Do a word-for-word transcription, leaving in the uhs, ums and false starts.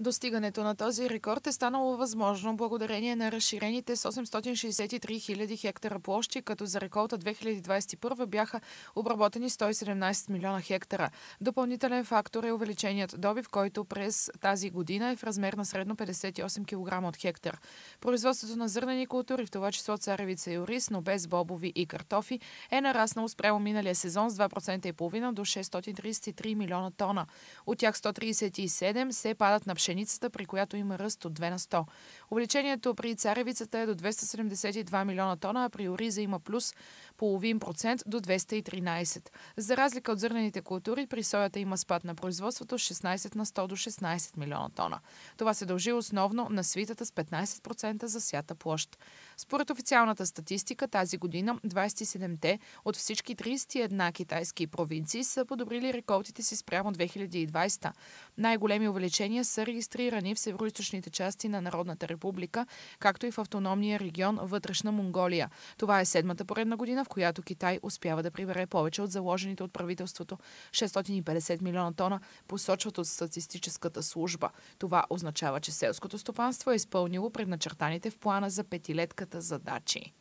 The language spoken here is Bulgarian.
Достигането на този рекорд е станало възможно благодарение на разширените с осемстотин шейсет и три хиляди хектара площи, като за реколта две хиляди двадесет и първа бяха обработени сто и седемнадесет милиона хектара. Допълнителен фактор е увеличеният добив, който през тази година е в размер на средно петдесет и осем килограма от хектар. Производството на зърнени култури, в това число царевица и ориз, но без бобови и картофи, е нараснало спрямо миналия сезон с два процента и половина до шестстотин тридесет и три милиона тона. От тях сто тридесет и седем се падат на пшеницата, при която има ръст от две на сто. Увеличението при царевицата е до двеста седемдесет и два милиона тона, а при ориза има плюс половин процент до двеста и тринадесет. За разлика от зърнените култури, при соята има спад на производството с шестнадесет на сто до шестнадесет милиона тона. Това се дължи основно на свитата с петнадесет процента засята площ. Според официалната статистика, тази година двадесет и седемте от всички тридесет и една китайски провинции са подобрили реколтите си спрямо две хиляди и двадесета. Най-големи увеличения са регистрирани в североизточните части на Народната република, както и в автономния регион Вътрешна Монголия. Това е седмата поредна година, в която Китай успява да прибере повече от заложените от правителството шестстотин и петдесет милиона тона, посочват от статистическата служба. Това означава, че селското стопанство е изпълнило предначертаните в плана за петилетката задачи.